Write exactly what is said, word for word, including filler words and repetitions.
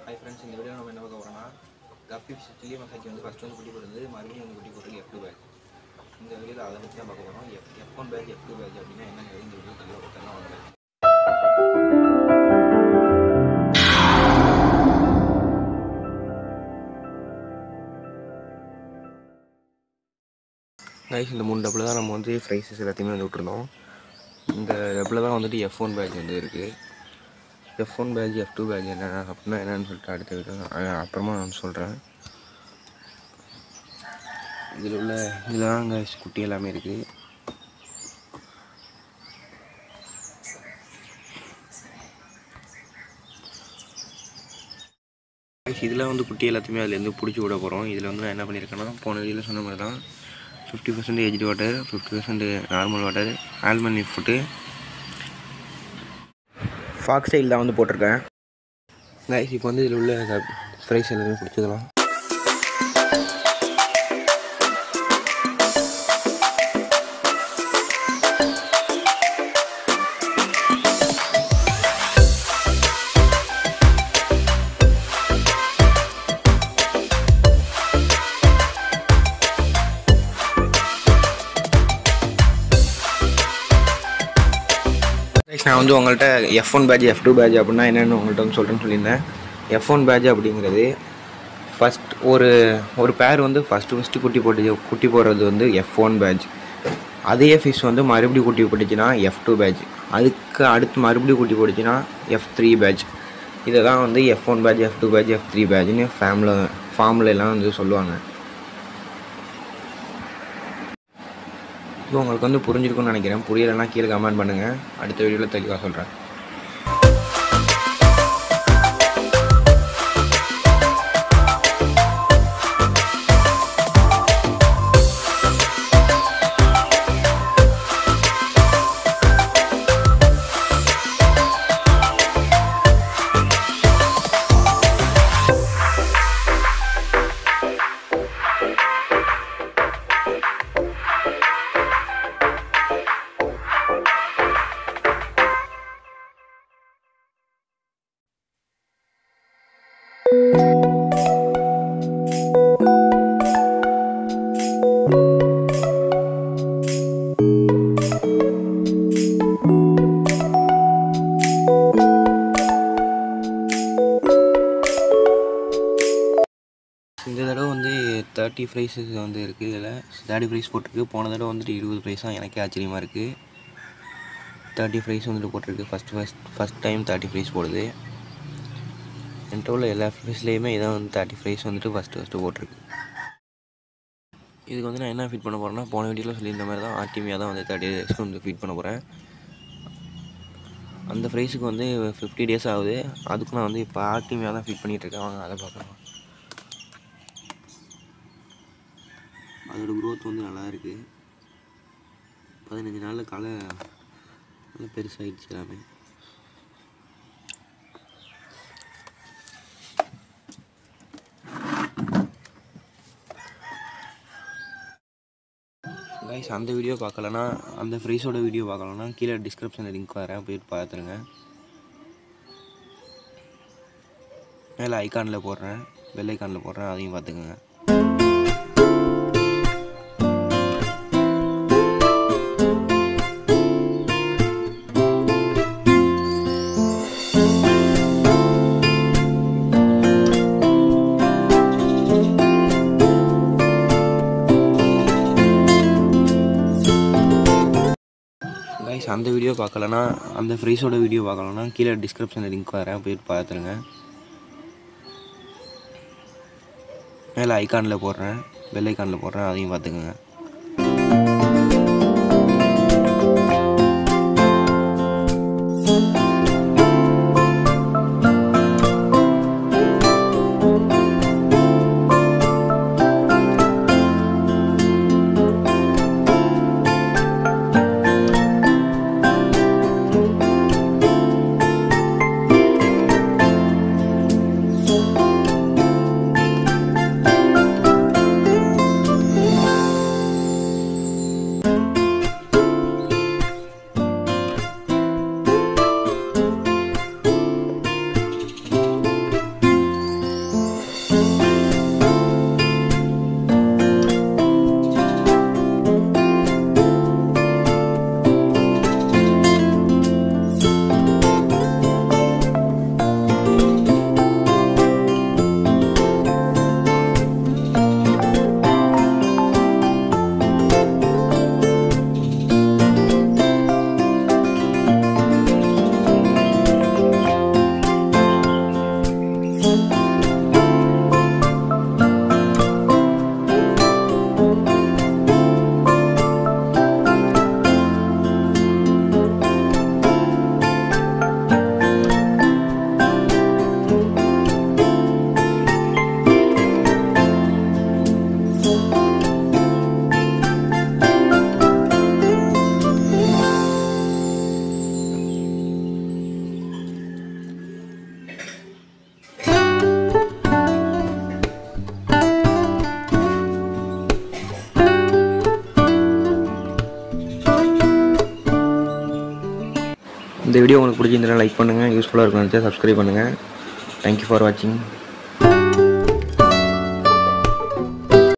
Hi friends, in the video we will see Guppy chili massage வந்து first வந்து குட்டி போடுது மறுபடியும் வந்து குட்டி போடுறது F two badge. இந்த வீடியோல அத பத்தி தான் பார்க்க போறோம். F one badge F two badge அப்படினா என்னன்னு இந்த வீடியோ தெளிவா பார்த்தலாம் வாங்க. गाइस இந்த மூணு டபுள் தான் நம்ம வந்து ஃப்ரைஸஸ் எல்லாத்தையுமே வந்து விட்டுறோம். இந்த டபுள் தான் வந்துட்டு F one badge வந்து இருக்கு. F one badge F two badge என்ன அப்படினா என்னன்னு சொல்லிட்டு அடுத்த வீடியோ அப்புறமா நான் சொல்றேன். இதில் உள்ள இதெல்லாம் गाइस குட்டி எல்லாமே இருக்கு. இதில் வந்து குட்டி எல்லாத்தையுமே அதுலேருந்து பிடிச்சி விட போகிறோம். இதில் வந்து நான் என்ன பண்ணியிருக்கேன்னா போன வீடியோவில் சொன்ன மாதிரி தான் fifty percent aged water, fifty percent normal water, almond leaf food, fox style தான் வந்து போட்டிருக்கேன். गाइस இப்போ வந்து இதில் உள்ள ஃப்ரைஸ் எல்லாமே பிடிச்சிக்கலாம். நான் வந்து உங்கள்கிட்ட F one badge F two badge அப்படின்னா என்னென்னு உங்கள்கிட்ட வந்து சொல்கிறேன்னு சொல்லியிருந்தேன். F one badge அப்படிங்கிறது ஃபஸ்ட் ஒரு ஒரு பேர் வந்து ஃபஸ்ட்டு ஃபஸ்ட்டு குட்டி போட்டு குட்டி போடுறது வந்து F one badge. அதே ஃபிஷ் வந்து மறுபடியும் குட்டி போட்டுச்சுன்னா F two badge. அதுக்கு அடுத்து மறுபடியும் குட்டி போட்டுச்சுன்னா F three badge. இதை தான் வந்து F one badge F two badge F three badgeன்னு ஃபேமில் ஃபார்மில் எல்லாம் வந்து சொல்லுவாங்க. உங்களுக்கு வந்து புரிஞ்சிருக்கும்னு நினைக்கிறேன். புரியலைன்னா கீழே கமெண்ட் பண்ணுங்கள். அடுத்த வீடியோவில் தெளிவாக சொல்கிறேன். இந்த தடவை வந்து தேர்ட்டி ப்ரைஸஸ் வந்து இருக்குது. இதில் தேர்ட்டி ப்ரைஸ் போட்டிருக்கு. போன தடவை வந்துட்டு இருபது ப்ரைஸ் தான். எனக்கே ஆச்சரியமாக இருக்குது. தேர்ட்டி ப்ரைஸ் வந்துட்டு போட்டிருக்கு. First first first time thirty prize போடுது. என்கிட்ட உள்ள எல்லா ஃபிஷ்லேயுமே இதான் வந்து தேர்ட்டி ப்ரைஸ் வந்துட்டு ஃபஸ்ட்டு ஃபஸ்ட்டு போட்டிருக்கு. இதுக்கு வந்து நான் என்ன ஃபீட் பண்ண போகிறேன்னா போன வீடியோவில் சொல்லியிருந்த மாதிரி தான் ஆர்டிமியாக தான் வந்து தேர்ட்டி டேஸ்க்கு வந்து ஃபீட் பண்ண போகிறேன். அந்த ப்ரைஸுக்கு வந்து ஃபிஃப்டி டேஸ் ஆகுது. அதுக்கு நான் வந்து இப்போ ஆர்டிமியாக தான் ஃபீட் பண்ணிகிட்ருக்கேன். வாங்க அதை பார்க்கலாம். அதோட க்ரோத் வந்து நல்லா இருக்குது. பதினஞ்சு நாளில் காலை நல்லா பெருசாகிடுச்சு எல்லாமே. गाइस அந்த வீடியோ பார்க்கலன்னா அந்த ஃப்ரைஸோட வீடியோ பார்க்கலன்னா கீழே டிஸ்கிரிப்ஷனில் லிங்க் வரேன், போயிட்டு பார்த்துருங்க. மேலே ஐக்கானில் போடுறேன், பெல் ஐக்கானில் போடுறேன், அதையும் பார்த்துக்குங்க. गाइस அந்த வீடியோ பார்க்கலன்னா அந்த ஃப்ரைஸோட வீடியோ பார்க்கலன்னா கீழே டிஸ்கிரிப்ஷனில் லிங்க் வரேன், போயிட்டு பார்த்துருங்க. மேலே ஐக்கானில் போடுறேன், பெல் ஐக்கானில் போடுறேன், அதையும் பார்த்துக்குங்க. இந்த வீடியோ உங்களுக்கு பிடிச்சிருந்தா லைக் பண்ணுங்கள், யூஸ்ஃபுல்லாக இருக்கும் நினச்சா சப்ஸ்கிரைப் பண்ணுங்கள். தேங்க்யூ ஃபார் வாட்சிங்.